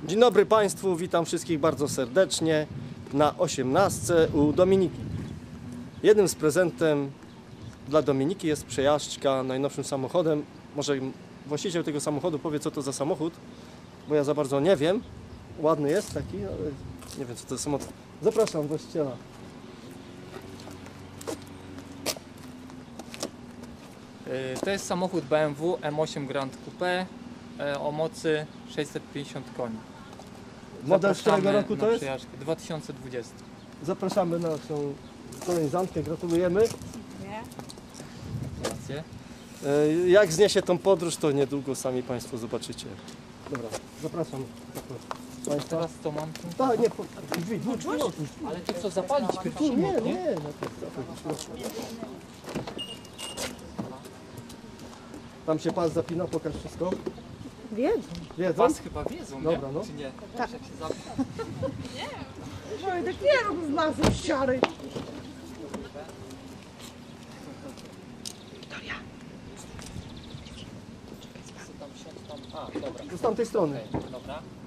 Dzień dobry Państwu, witam wszystkich bardzo serdecznie na 18 u Dominiki. Jednym z prezentem dla Dominiki jest przejażdżka najnowszym samochodem. Może właściciel tego samochodu powie, co to za samochód, bo ja za bardzo nie wiem. Ładny jest taki, ale nie wiem, co to jest samochód. Zapraszam właściciela. To jest samochód BMW M8 Grand Coupe o mocy 650 koni. Model z którego Zapraszamy roku na to jest? przejażdżkę. 2020. Zapraszamy na naszą koleżankę, gratulujemy. Gratulacje. Jak zniesie tą podróż, to niedługo sami Państwo zobaczycie. Dobra, zapraszam Państwa. Teraz to mam tu. Tak, nie, drzwi. Ale to co, zapalić pierw Nie, silnik, nie? nie, tam się pas zapina, pokaż wszystko. Wiedzą. Wiedzą? Was chyba wiedzą, Dobra, nie? no. Czy nie? Tak. Jak się zapina. Wojtek, nie rób z masy ściary. Tam siąść tam. A, dobra. Z tamtej strony. Dobra.